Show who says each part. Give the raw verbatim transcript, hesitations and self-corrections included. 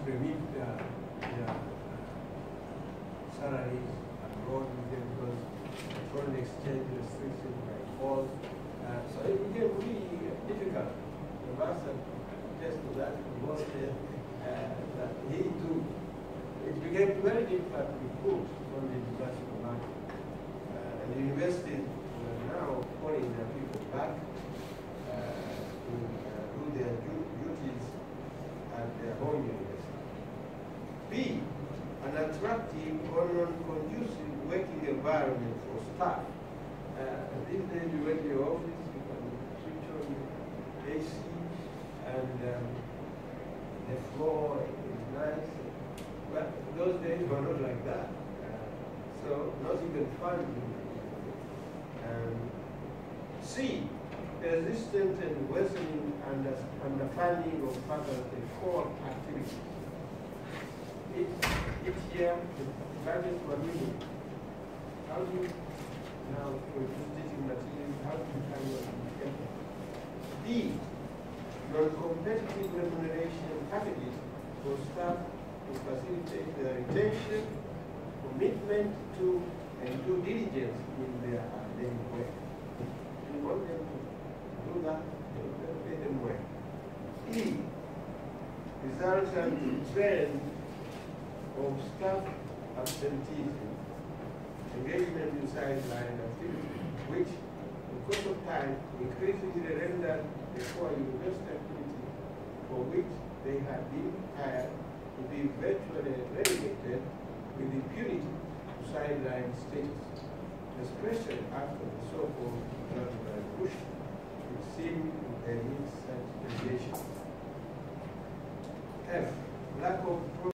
Speaker 1: remit their, their salaries abroad with them because foreign exchange restrictions by force. Uh, so it became really difficult. The master attest to that was uh, that he too. It became very difficult to recruit from the international market. Uh, and the universities were now calling their people back uh, to uh, do their du duties at their home university. B, an attractive or non-conducive working environment for staff. Uh, these days you went to your office, you can switch on A C, and um, the floor is nice. But those days were not like that. Uh, so not even fun. Um, C, persistent and worsening under, understanding of faculty core activities. Each, each year, the budgets were meeting. How do you now produce teaching materials? How do you handle it? D, non-competitive remuneration packages for staff to facilitate their retention, commitment to, and due diligence in their academic work. You want them to do that, you pay them well. E, resultant trend of staff absenteeism, engagement in sideline activities, which, in course of time, increasingly rendered the core university activity for which they had been hired to be virtually relegated with impunity to sideline status, especially after the so-called revolution, which seemed to permit such deviation. F, lack of